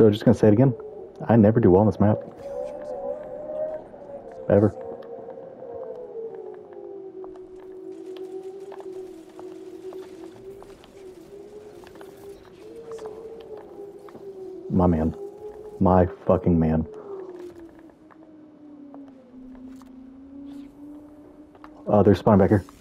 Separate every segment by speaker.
Speaker 1: So just gonna say it again. I never do well on this map. Ever. My man. My fucking man. They're spawning back here.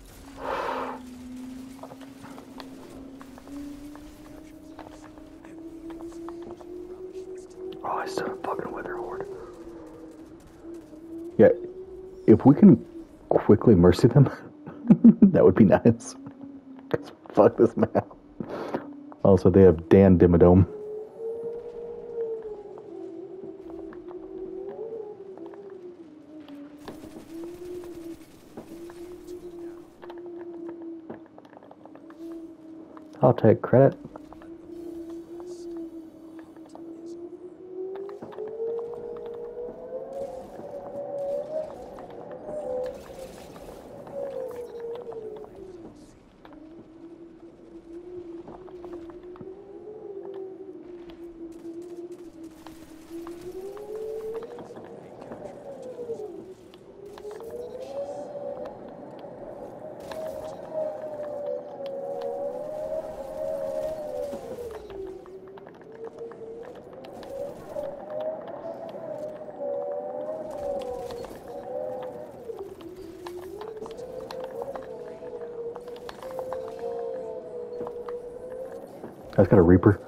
Speaker 1: Oh, I still have fucking Wither Horde. Yeah, if we can quickly mercy them, that would be nice. Because fuck this map. Also, they have Dan Dimmadome. I'll take credit. I just got a Reaper.